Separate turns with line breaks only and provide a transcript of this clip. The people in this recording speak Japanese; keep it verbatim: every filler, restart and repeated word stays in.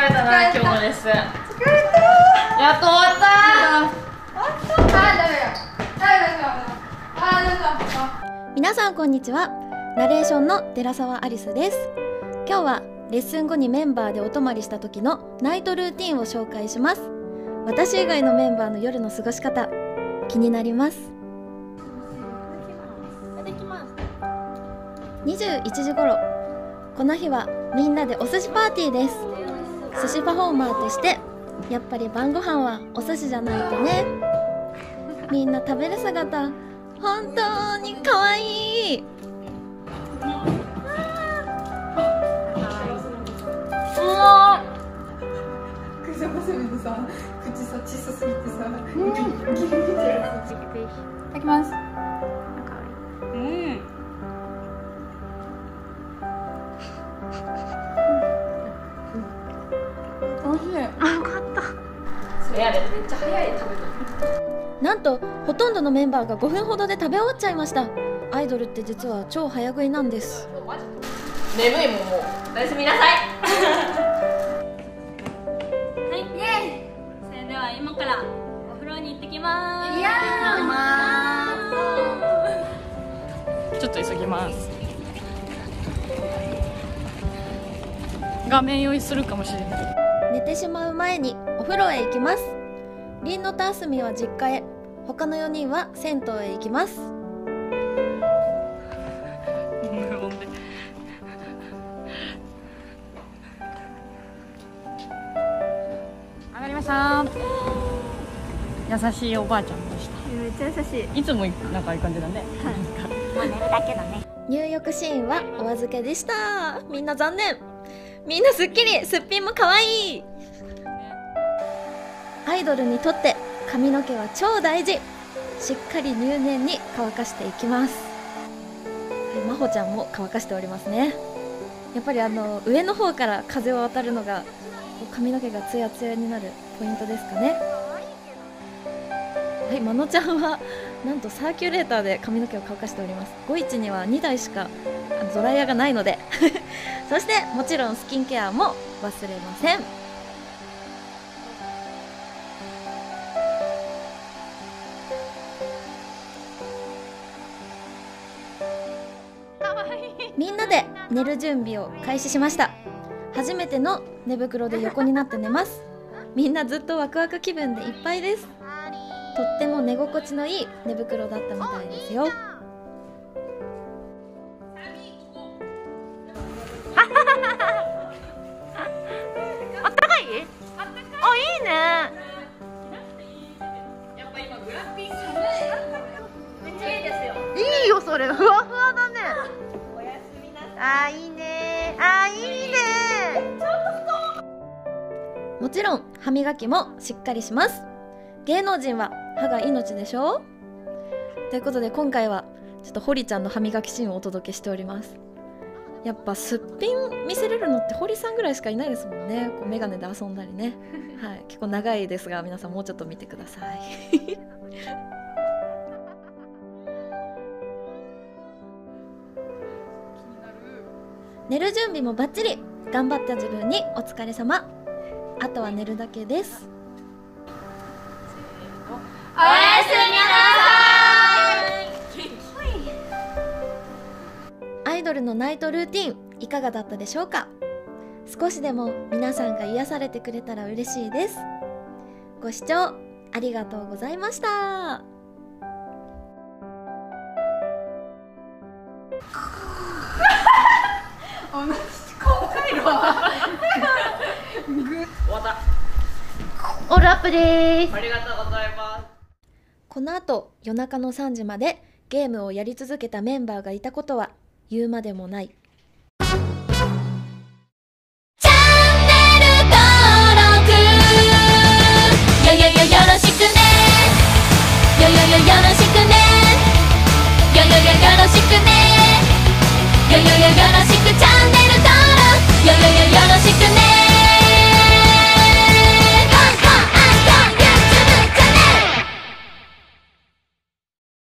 れたな、今日のレッスン。疲れた。やっと終わった。
皆さんこんにちは。ナレーションの寺澤アリスです。今日はレッスン後にメンバーでお泊まりした時のナイトルーティンを紹介します。私以外のメンバーの夜の過ごし方、気になります。にじゅういちじ頃、この日はみんなでお寿司パーティーです。寿司パフォーマーとしてやっぱり晩ご飯はお寿司じゃないとね。みんな食べる姿本当に可愛い。
口さ、小さすぎてさ、ギリギリみたいな。いただきます。うん。おいしい。あ、よかった。
それやで、めっちゃ早い食べた。
なんとほとんどのメンバーがごふんほどで食べ終わっちゃいました。アイドルって実は超早食いなんです。
眠いもんもう。おやすみなさい。
はい、イエーイ。それでは今からお風呂に行ってきます。
いや
ー。ちょっと急ぎます。画面用意するかもしれない。
寝てしまう前にお風呂へ行きます。りんのとあすみは実家へ、他のよにんは銭湯へ行きます。
上がりました。優しいおばあちゃんでした。
めっちゃ優しい。
いつもなんかいい感じだね。
もう寝るだけだね。
入浴シーンはお預けでした。みんな残念。みんなすっきり、すっぴんも可愛い。アイドルにとって髪の毛は超大事。しっかり入念に乾かしていきます。はい、まほちゃんも乾かしておりますね。やっぱりあの上の方から風を当たるのが髪の毛がツヤツヤになるポイントですかね。はい、まのちゃんはなんとサーキュレーターで髪の毛を乾かしております。ごいちにはにだいしかドライヤーがないのでそしてもちろんスキンケアも忘れません。みんなで寝る準備を開始しました。初めての寝袋で横になって寝ます。みんなずっとワクワク気分でいっぱいです。とっても寝心地のいい寝袋だったみたいですよ。
あったかい？あ、いいね。
やっぱ今グランピング
めっちゃいいですよ。
いいよそれ、ふわふわだね。
おやすみなさい。
あーいいね。あーいいね。
もちろん歯磨きもしっかりします。芸能人は歯が命でしょ。ということで今回はちょっと堀ちゃんの歯磨きシーンをお届けしております。やっぱすっぴん見せれるのって堀さんぐらいしかいないですもんね。こうメガネで遊んだりねはい、結構長いですが皆さんもうちょっと見てください寝る準備もバッチリ。頑張った自分にお疲れ様。あとは寝るだけです。
おやすみなさい。
アイドルのナイトルーティンいかがだったでしょうか。少しでも皆さんが癒されてくれたら嬉しいです。ご視聴ありがとうございました。
同じ公開路は
終わった。
オールアップでーす。
ありがとうございます。
この後夜中のさんじまでゲームをやり続けたメンバーがいたことは言うまでもない。